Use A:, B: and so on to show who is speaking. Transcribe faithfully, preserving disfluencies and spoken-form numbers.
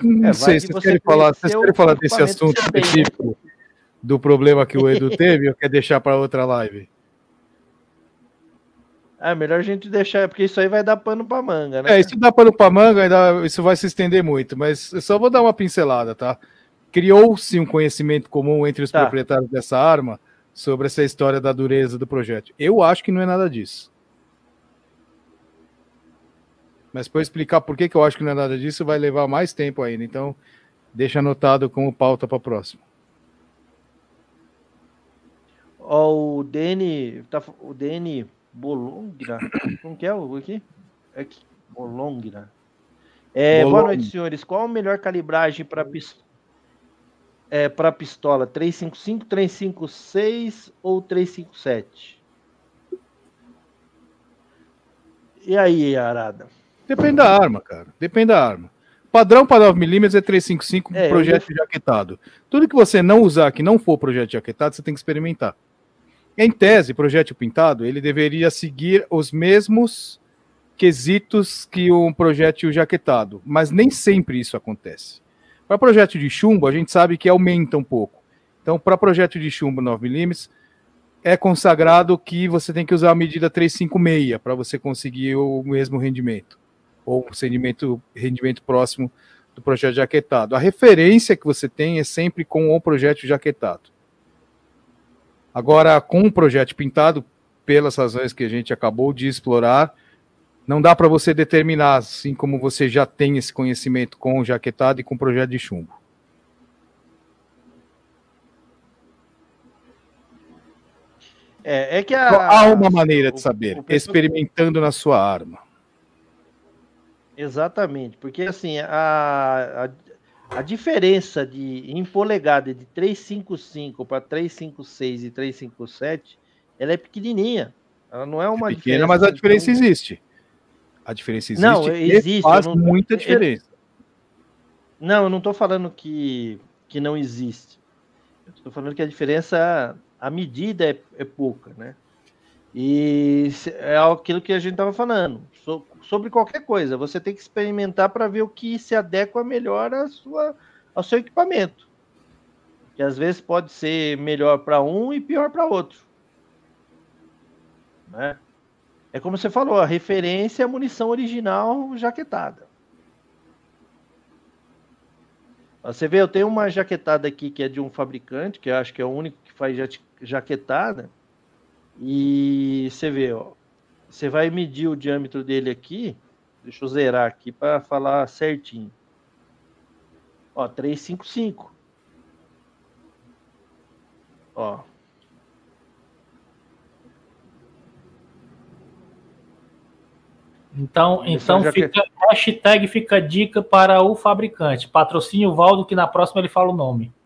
A: Não é, sei, vocês querem falar, vocês querem falar desse assunto específico, né? Do problema que o Edu teve, ou quer deixar para outra live?
B: É melhor a gente deixar, porque isso aí vai dar pano para manga, né?
A: É, isso dá pano para manga, ainda, isso vai se estender muito, mas eu só vou dar uma pincelada, tá? Criou-se um conhecimento comum entre os tá. proprietários dessa arma sobre essa história da dureza do projétil. Eu acho que não é nada disso. Mas para eu explicar por que, que eu acho que não é nada disso, vai levar mais tempo ainda. Então, deixa anotado como pauta para a próxima.
B: Ó, o Dene, tá, o Dene Bolongra, como que é o aqui? É aqui, Bolongra. É, boa noite, senhores. Qual a melhor calibragem para pistola? É, para pistola? trezentos e cinquenta e cinco, trezentos e cinquenta e seis ou trezentos e cinquenta e sete? E aí, Arada?
A: Depende da arma, cara. Depende da arma. Padrão para nove milímetros é trezentos e cinquenta e cinco, é, projétil ia... jaquetado. Tudo que você não usar que não for projétil jaquetado, você tem que experimentar. Em tese, projétil pintado, ele deveria seguir os mesmos quesitos que um projétil jaquetado, mas nem sempre isso acontece. Para projétil de chumbo, a gente sabe que aumenta um pouco. Então, para projétil de chumbo nove milímetros, é consagrado que você tem que usar a medida trezentos e cinquenta e seis para você conseguir o mesmo rendimento, ou o rendimento, rendimento próximo do projétil jaquetado. A referência que você tem é sempre com o projétil jaquetado. Agora, com o projétil pintado, pelas razões que a gente acabou de explorar, não dá para você determinar, assim como você já tem esse conhecimento com o jaquetado e com o projeto de chumbo.
B: É, é que a...
A: Só há uma maneira de saber,
B: o, o pessoal...
A: experimentando na sua arma.
B: Exatamente, porque assim, a, a, a diferença de, em polegada de trezentos e cinquenta e cinco para trezentos e cinquenta e seis e trezentos e cinquenta e sete, ela é pequenininha. Ela não é uma
A: é pequena,
B: diferença.
A: Mas a
B: assim,
A: diferença
B: tão...
A: existe. A diferença existe
B: não, existe,
A: e faz
B: não...
A: muita diferença.
B: Não, eu não estou falando que, que não existe. Eu estou falando que a diferença, a medida é, é pouca, né? E é aquilo que a gente estava falando. So, sobre qualquer coisa, você tem que experimentar para ver o que se adequa melhor à sua, ao seu equipamento. Que às vezes pode ser melhor para um e pior para outro. Né? É como você falou, a referência é a munição original jaquetada. Você vê, eu tenho uma jaquetada aqui que é de um fabricante, que eu acho que é o único que faz jaquetada. E você vê, ó, você vai medir o diâmetro dele aqui. Deixa eu zerar aqui para falar certinho. Ó, trezentos e cinquenta e cinco. Ó.
C: Então, então fica, hashtag fica dica para o fabricante. Patrocínio Valdo, que na próxima ele fala o nome.